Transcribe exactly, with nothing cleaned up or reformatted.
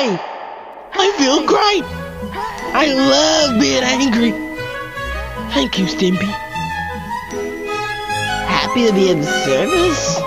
Hey, I feel great. I love being angry. Thank you, Stimpy. Happy to be of service?